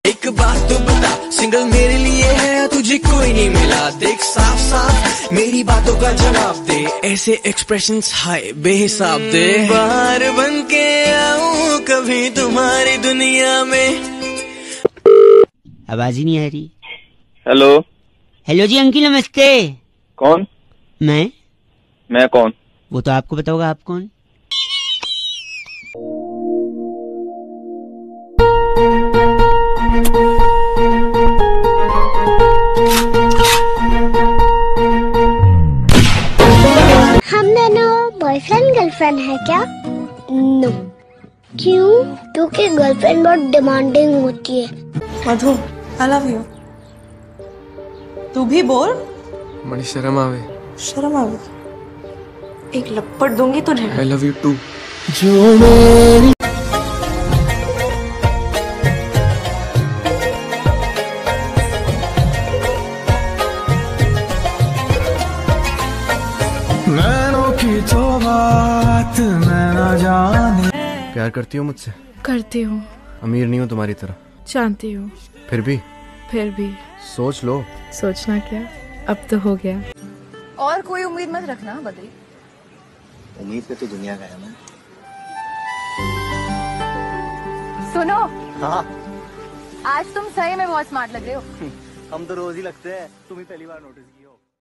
एक बात तो बता, सिंगल मेरे लिए है, तुझे कोई नहीं मिला। देख साफ साफ मेरी बातों का जवाब दे, ऐसे एक्सप्रेशंस हाय बेहिसाब दे। बाहर बन के आऊं कभी तुम्हारी दुनिया में। आवाज ही नहीं आ रही। हेलो। हेलो जी अंकिल नमस्ते। कौन? मैं कौन? वो तो आपको पता होगा, आप कौन? हम दोनों बॉयफ्रेंड गर्लफ्रेंड है क्या? नो। क्यों? क्योंकि गर्लफ्रेंड बहुत डिमांडिंग होती है। मधु, I love you। तू भी बोल। बड़ी शर्म आवे। शर्म आवे? एक लपड़ दूंगी तुझे। I love you too। जो मेरी नैनों की तो बात मैं ना जाने। प्यार करती हो मुझसे? करती हूँ। अमीर नहीं हूँ तुम्हारी तरह, जानती हूँ। फिर भी सोच लो। सोचना क्या, अब तो हो गया। और कोई उम्मीद मत रखना बदरी। उम्मीद पे तो दुनिया का है ना। सुनो। हाँ। आज तुम सही में बहुत स्मार्ट लग रहे हो। हम तो रोज ही लगते हैं, तुम ही पहली बार नोटिस किया।